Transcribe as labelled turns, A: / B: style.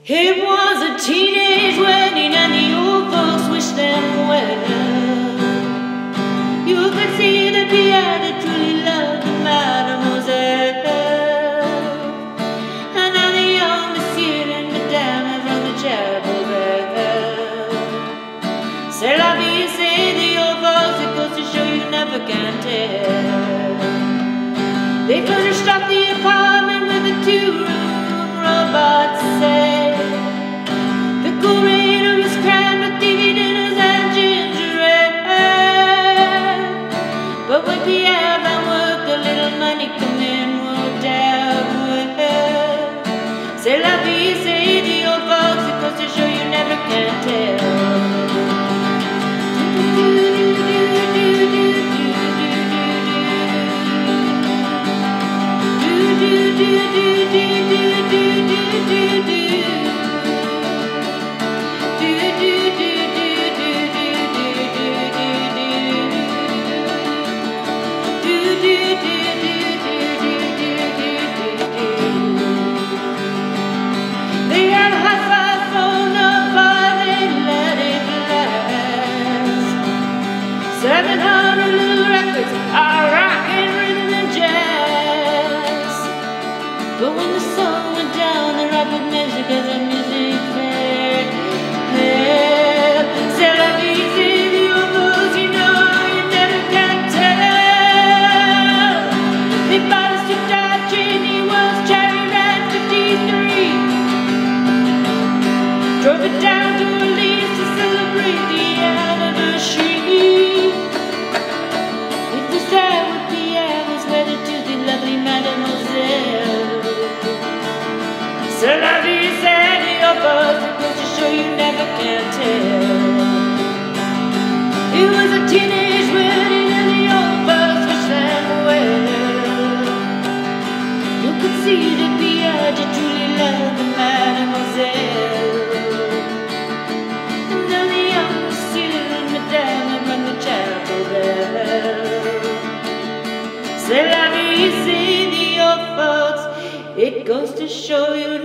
A: It was a teenage wedding and the old folks wished them well. You could see that Pierre had truly loved Mademoiselle. And now the young monsieur and Madame have rung the chapel bell. C'est la vie, say the old folks, it goes to show you never can tell. They furnished up the apartment with a 2-room robot set. The curator was crammed with TV dinners and ginger ale. But when Pierre found work, the little money come in worked out well. C'est la vie, say the old folks, it goes to show you never can tell. They had a high-five phone number, they let it last. 700 little records are rock and rhythm and jazz. But when the sun went down, the rock with music as a music fair. C'est la vie, c'est the old folks, you know you never can tell. They bought us to Dodge, he was Cherry Red 53. Drove it down to Orleans to celebrate the anniversary. It was there with Pierre was wedded to the lovely Mademoiselle. C'est la vie, c'est the old folks, it goes to show you never can tell. It was a teenage wedding and the old folks wished them well. You could see that Pierre did truly love the Mademoiselle. And now the young monsieur and Madame have rung the chapel bell. C'est la vie, c'est the old folks, it goes to show you